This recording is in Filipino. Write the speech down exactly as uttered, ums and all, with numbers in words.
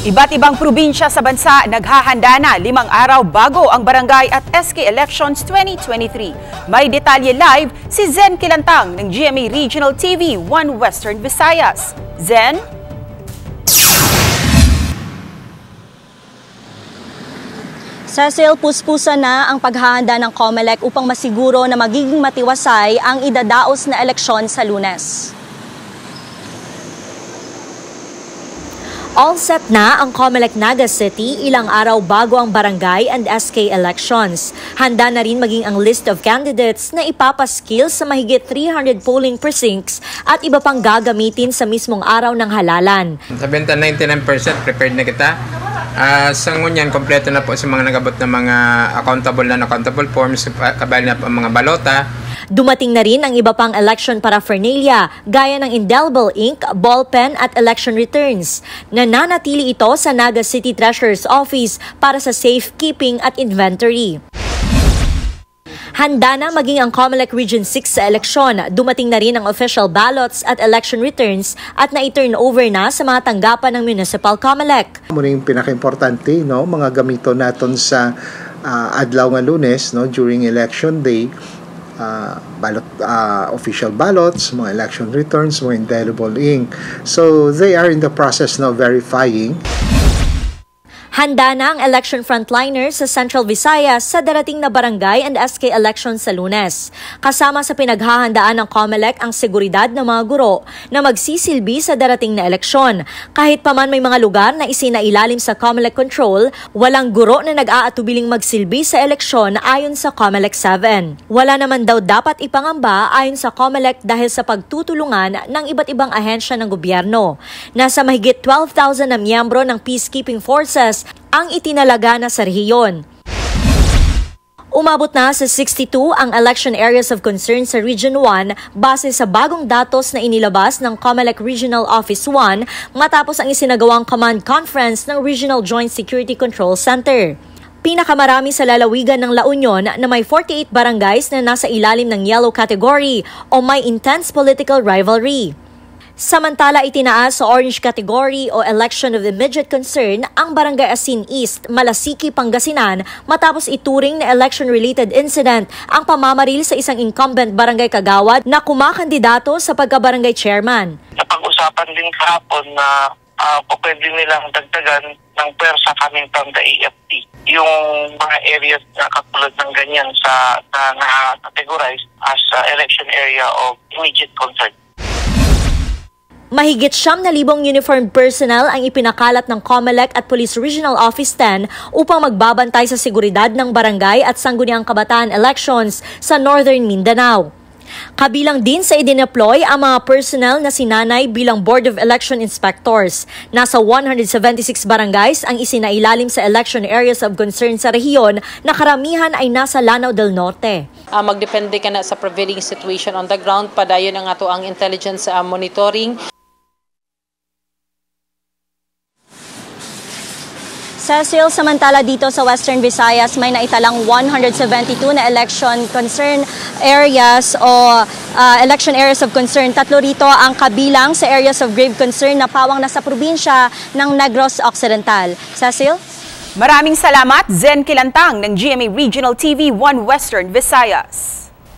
Iba't ibang probinsya sa bansa naghahanda na limang araw bago ang barangay at S K Elections twenty twenty-three. May detalye live si Zen Kilantang ng G M A Regional T V one Western Visayas. Zen? Cecil, puspusa na ang paghahanda ng COMELEC upang masiguro na magiging matiwasay ang idadaos na eleksyon sa Lunes. All set na ang COMELEC Naga City ilang araw bago ang barangay and S K elections. Handa na rin maging ang list of candidates na ipapaskil sa mahigit three hundred polling precincts at iba pang gagamitin sa mismong araw ng halalan. Sabihin ta ninety-nine percent prepared na kita. Uh, sa ngunyan, kompleto na po sa mga nagabot na mga accountable na accountable forms, kabali na po ang mga balota. Dumating na rin ang iba pang election paraphernalia gaya ng indelible ink, ballpen at election returns. Nananatili ito sa Naga City Treasurer's Office para sa safekeeping at inventory. Handa na maging ang COMELEC Region six sa eleksyon. Dumating na rin ang official ballots at election returns at na-turn over na sa mga tanggapan ng Municipal COMELEC. Muna yung pinaka-importante, no, mga gamito natin sa uh, adlaw nga Lunes, no, during election day. Uh, ballot, uh, official ballots, mga election returns, mga indelible ink. So they are in the process now verifying. Handa na ang election frontliners sa Central Visayas sa darating na barangay and S K elections sa Lunes. Kasama sa pinaghahandaan ng COMELEC ang seguridad ng mga guro na magsisilbi sa darating na eleksyon. Kahit pa man may mga lugar na isinailalim sa COMELEC control, walang guro na nag-aatubiling magsilbi sa eleksyon ayon sa COMELEC seven. Wala naman daw dapat ipangamba ayon sa COMELEC dahil sa pagtutulungan ng iba't ibang ahensya ng gobyerno. Nasa mahigit twelve thousand na miyembro ng peacekeeping forces ang itinalaga na sa rehiyon. Umabot na sa sixty-two ang election areas of concern sa Region one base sa bagong datos na inilabas ng COMELEC Regional Office one matapos ang isinagawang command conference ng Regional Joint Security Control Center. Pinakamarami sa lalawigan ng La Union na may forty-eight barangays na nasa ilalim ng yellow category o may intense political rivalry. Samantala, itinaas sa orange category o election of immediate concern ang Barangay Asin East, Malasiki, Pangasinan matapos ituring na election-related incident ang pamamaril sa isang incumbent barangay kagawad na kumakandidato sa pagka-barangay chairman. Napag-usapan din kahapon na uh, pwede nilang dagdagan ng pwersa coming from the A F T. Yung mga areas na katulad ng ganyan sa na na-categorize as uh, election area of immediate concern. Mahigit siyam na libong uniformed personnel ang ipinakalat ng COMELEC at Police Regional Office ten upang magbabantay sa seguridad ng barangay at sangguniang kabataan elections sa Northern Mindanao. Kabilang din sa idineploy ang mga personnel na sinanay bilang Board of Election Inspectors. Nasa one hundred seventy-six barangays ang isinailalim sa election areas of concern sa rehiyon na karamihan ay nasa Lanao del Norte. Uh, magdepende ka na sa prevailing situation on the ground, padayon ang ato ang intelligence uh, monitoring. Cecil, samantala dito sa Western Visayas may naitalang one hundred seventy-two na election concern areas o uh, election areas of concern. Tatlo rito ang kabilang sa areas of grave concern na pawang nasa probinsya ng Negros Occidental. Cecil? Maraming salamat, Zen Kilantang ng G M A Regional T V one Western Visayas.